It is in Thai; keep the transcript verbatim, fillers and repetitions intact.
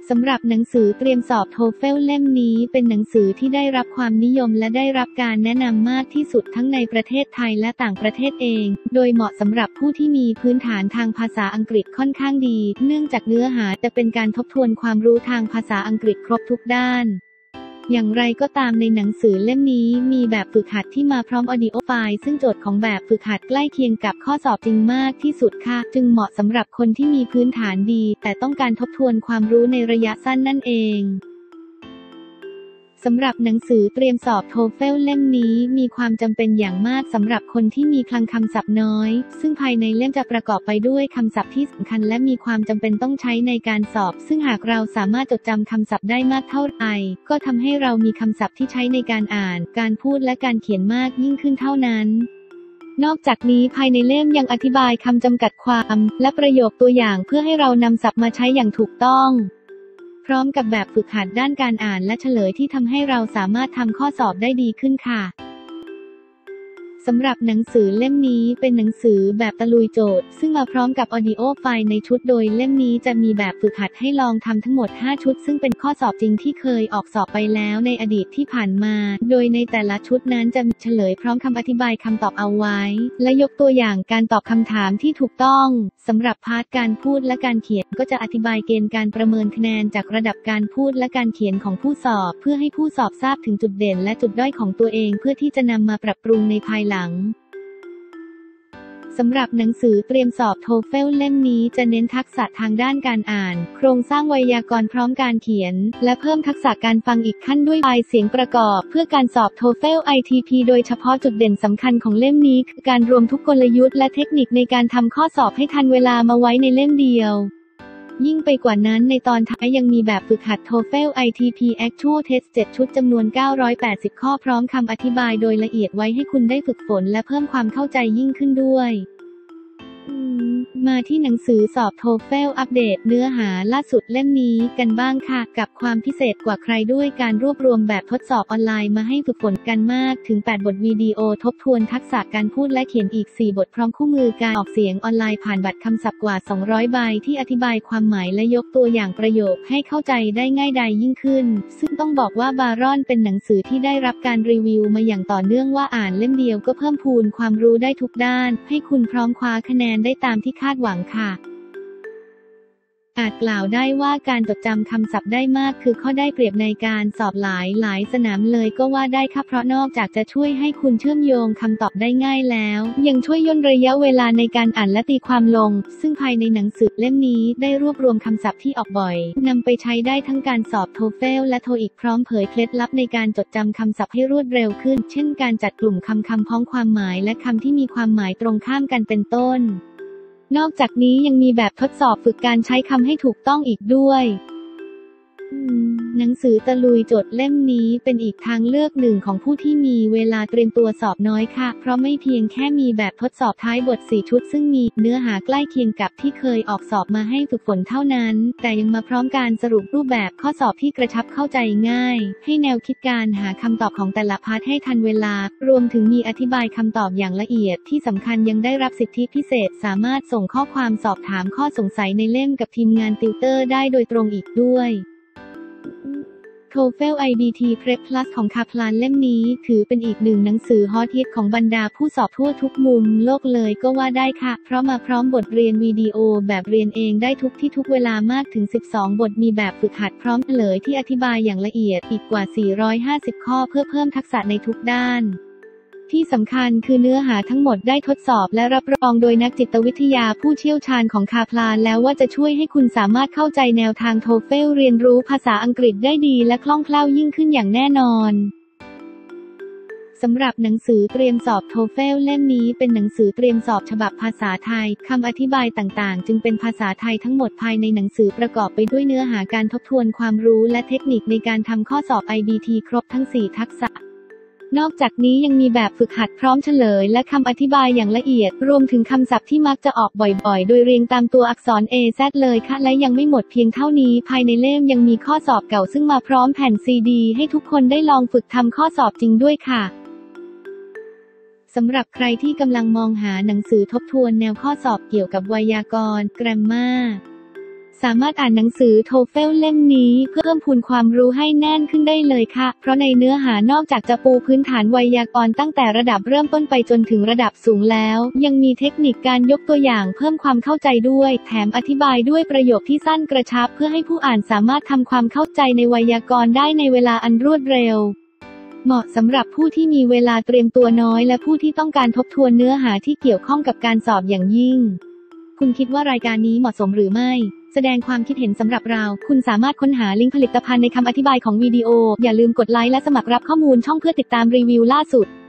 สำหรับหนังสือเตรียมสอบโทเฟลเล่มนี้เป็นหนังสือที่ได้รับความนิยมและได้รับการแนะนำมากที่สุดทั้งในประเทศไทยและต่างประเทศเองโดยเหมาะสำหรับผู้ที่มีพื้นฐานทางภาษาอังกฤษค่อนข้างดีเนื่องจากเนื้อหาจะเป็นการทบทวนความรู้ทางภาษาอังกฤษครบทุกด้านอย่างไรก็ตามในหนังสือเล่มนี้มีแบบฝึกหัดที่มาพร้อมออดิโอไฟล์ซึ่งโจทย์ของแบบฝึกหัดใกล้เคียงกับข้อสอบจริงมากที่สุดค่ะจึงเหมาะสำหรับคนที่มีพื้นฐานดีแต่ต้องการทบทวนความรู้ในระยะสั้นนั่นเองสำหรับหนังสือเตรียมสอบโทเฟลเล่มนี้มีความจำเป็นอย่างมากสำหรับคนที่มีคลังคำศัพท์น้อยซึ่งภายในเล่มจะประกอบไปด้วยคำศัพท์ที่สำคัญและมีความจำเป็นต้องใช้ในการสอบซึ่งหากเราสามารถจดจำคำศัพท์ได้มากเท่าไหร่ก็ทำให้เรามีคำศัพท์ที่ใช้ในการอ่านการพูดและการเขียนมากยิ่งขึ้นเท่านั้นนอกจากนี้ภายในเล่มยังอธิบายคำจำกัดความและประโยคตัวอย่างเพื่อให้เรานำศัพท์มาใช้อย่างถูกต้องพร้อมกับแบบฝึกหัดด้านการอ่านและเฉลยที่ทำให้เราสามารถทำข้อสอบได้ดีขึ้นค่ะสำหรับหนังสือเล่มนี้เป็นหนังสือแบบตะลุยโจทย์ซึ่งมาพร้อมกับออดิโอไฟล์ในชุดโดยเล่มนี้จะมีแบบฝึกหัดให้ลองทำทั้งหมดห้าชุดซึ่งเป็นข้อสอบจริงที่เคยออกสอบไปแล้วในอดีตที่ผ่านมาโดยในแต่ละชุดนั้นจะมีเฉลยพร้อมคำอธิบายคำตอบเอาไว้และยกตัวอย่างการตอบคำถามที่ถูกต้องสำหรับพาร์ทการพูดและการเขียนก็จะอธิบายเกณฑ์การประเมินคะแนนจากระดับการพูดและการเขียนของผู้สอบเพื่อให้ผู้สอบทราบถึงจุดเด่นและจุดด้อยของตัวเองเพื่อที่จะนำมาปรับปรุงในภายหลังสำหรับหนังสือเตรียมสอบโทเฟลเล่มนี้จะเน้นทักษะทางด้านการอ่านโครงสร้างไวยากรณ์พร้อมการเขียนและเพิ่มทักษะการฟังอีกขั้นด้วยไฟล์เสียงประกอบเพื่อการสอบโทเฟล ไอ ที พี โดยเฉพาะจุดเด่นสำคัญของเล่มนี้คือการรวมทุกกลยุทธ์และเทคนิคในการทำข้อสอบให้ทันเวลามาไว้ในเล่มเดียวยิ่งไปกว่านั้นในตอนท้ายยังมีแบบฝึกหัด โทเฟล ไอ ที พี Actual Test เจ็ดชุดจำนวนเก้าร้อยแปดสิบข้อพร้อมคำอธิบายโดยละเอียดไว้ให้คุณได้ฝึกฝนและเพิ่มความเข้าใจยิ่งขึ้นด้วยมาที่หนังสือสอบโทเฟลอัปเดตเนื้อหาล่าสุดเล่มนี้กันบ้างค่ะกับความพิเศษกว่าใครด้วยการรวบรวมแบบทดสอบออนไลน์มาให้ฝึกฝนกันมากถึงแปดบทวิดีโอทบทวนทักษะการพูดและเขียนอีกสี่บทพร้อมคู่มือการออกเสียงออนไลน์ผ่านบัตรคำศัพท์กว่าสองร้อยใบที่อธิบายความหมายและยกตัวอย่างประโยคให้เข้าใจได้ง่ายดายยิ่งขึ้นซึ่งต้องบอกว่าบารอนเป็นหนังสือที่ได้รับการรีวิวมาอย่างต่อเนื่องว่าอ่านเล่มเดียวก็เพิ่มพูนความรู้ได้ทุกด้านให้คุณพร้อมคว้าคะแนนได้ตามที่คาดหวังค่ะอาจกล่าวได้ว่าการจดจำคำศัพท์ได้มากคือข้อได้เปรียบในการสอบหลายหลายสนามเลยก็ว่าได้ค่ะเพราะนอกจากจะช่วยให้คุณเชื่อมโยงคำตอบได้ง่ายแล้วยังช่วยย่นระยะเวลาในการอ่านและตีความลงซึ่งภายในหนังสือเล่มนี้ได้รวบรวมคำศัพท์ที่ออกบ่อยนำไปใช้ได้ทั้งการสอบโทเฟลและโทอีกพร้อมเผยเคล็ดลับในการจดจำคำศัพท์ให้รวดเร็วขึ้นเช่นการจัดกลุ่มคำคำพ้องความหมายและคำที่มีความหมายตรงข้ามกันเป็นต้นนอกจากนี้ยังมีแบบทดสอบฝึกการใช้คำให้ถูกต้องอีกด้วยหนังสือตะลุยโจทย์เล่มนี้เป็นอีกทางเลือกหนึ่งของผู้ที่มีเวลาเตรียมตัวสอบน้อยค่ะเพราะไม่เพียงแค่มีแบบทดสอบท้ายบทสี่ชุดซึ่งมีเนื้อหาใกล้เคียงกับที่เคยออกสอบมาให้ฝึกฝนเท่านั้นแต่ยังมาพร้อมการสรุปรูปแบบข้อสอบที่กระชับเข้าใจง่ายให้แนวคิดการหาคำตอบของแต่ละพาร์ทให้ทันเวลารวมถึงมีอธิบายคำตอบอย่างละเอียดที่สำคัญยังได้รับสิทธิพิเศษสามารถส่งข้อความสอบถามข้อสงสัยในเล่มกับทีมงานติวเตอร์ได้โดยตรงอีกด้วยโทเฟล ไอ บี ที Prep Plus ของคาพลานเล่มนี้ถือเป็นอีกหนึ่งหนังสือฮอตฮิตของบรรดาผู้สอบทั่วทุกมุมโลกเลยก็ว่าได้ค่ะเพราะมาพร้อมบทเรียนวิดีโอแบบเรียนเองได้ทุกที่ทุกเวลามากถึงสิบสองบทมีแบบฝึกหัดพร้อมเฉลยที่อธิบายอย่างละเอียดอีกกว่าสี่ร้อยห้าสิบข้อเพื่อเพิ่มทักษะในทุกด้านที่สำคัญคือเนื้อหาทั้งหมดได้ทดสอบและรับรองโดยนักจิตวิทยาผู้เชี่ยวชาญของคาพลานแล้วว่าจะช่วยให้คุณสามารถเข้าใจแนวทางโทเฟลเรียนรู้ภาษาอังกฤษได้ดีและคล่องแคล่วยิ่งขึ้นอย่างแน่นอนสำหรับหนังสือเตรียมสอบโทเฟลเล่มนี้เป็นหนังสือเตรียมสอบฉบับภาษาไทยคำอธิบายต่างๆจึงเป็นภาษาไทยทั้งหมดภายในหนังสือประกอบไปด้วยเนื้อหาการทบทวนความรู้และเทคนิคในการทำข้อสอบ ไอ บี ที ครบทั้งสี่ทักษะนอกจากนี้ยังมีแบบฝึกหัดพร้อมเฉลยและคำอธิบายอย่างละเอียดรวมถึงคำศัพท์ที่มักจะออกบ่อยๆโดยเรียงตามตัวอักษร เอ แซด เลยค่ะและยังไม่หมดเพียงเท่านี้ภายในเล่มยังมีข้อสอบเก่าซึ่งมาพร้อมแผ่นซีดีให้ทุกคนได้ลองฝึกทำข้อสอบจริงด้วยค่ะสำหรับใครที่กำลังมองหาหนังสือทบทวนแนวข้อสอบเกี่ยวกับไวยากรณ์ แกรมมาสามารถอ่านหนังสือ โทเฟล เล่มนี้เพื่อเพิ่มพูนความรู้ให้แน่นขึ้นได้เลยค่ะ เพราะในเนื้อหานอกจากจะปูพื้นฐานไวยากรณ์ตั้งแต่ระดับเริ่มต้นไปจนถึงระดับสูงแล้วยังมีเทคนิคการยกตัวอย่างเพิ่มความเข้าใจด้วยแถมอธิบายด้วยประโยคที่สั้นกระชับเพื่อให้ผู้อ่านสามารถทำความเข้าใจในไวยากรณ์ได้ในเวลาอันรวดเร็วเหมาะสำหรับผู้ที่มีเวลาเตรียมตัวน้อยและผู้ที่ต้องการทบทวนเนื้อหาที่เกี่ยวข้องกับการสอบอย่างยิ่งคุณคิดว่ารายการนี้เหมาะสมหรือไม่แสดงความคิดเห็นสำหรับเราคุณสามารถค้นหาลิงก์ผลิตภัณฑ์ในคำอธิบายของวิดีโออย่าลืมกดไลค์และสมัครรับข้อมูลช่องเพื่อติดตามรีวิวล่าสุด